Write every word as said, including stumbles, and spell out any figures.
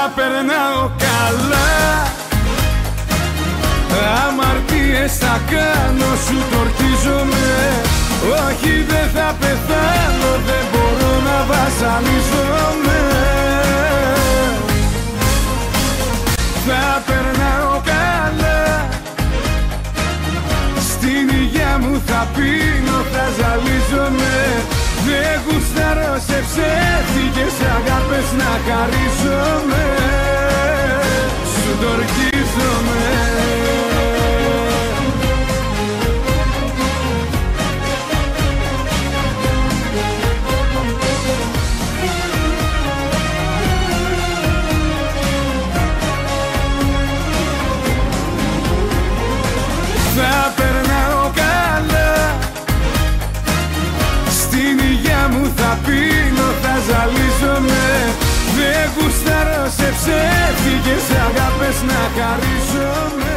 θα περνάω καλά. Αμαρτίες θα κάνω, σου τορκίζομαι. Όχι, δεν θα πεθάνω, δεν μπορώ να βασανίζομαι. Θα περνάω καλά. Στην υγειά μου θα πίνω, θα ζαλίζομαι. Δεν γουστάρω σε ψεύτικες αγάπες να χαρίζομαι. Σου τορκίζομαι. Θα περνάω καλά. Στην υγειά μου θα πίνω, θα ζαλίζομαι. Δεν γουστάρω σε ψεύτικες αγάπες να χαρίζομαι.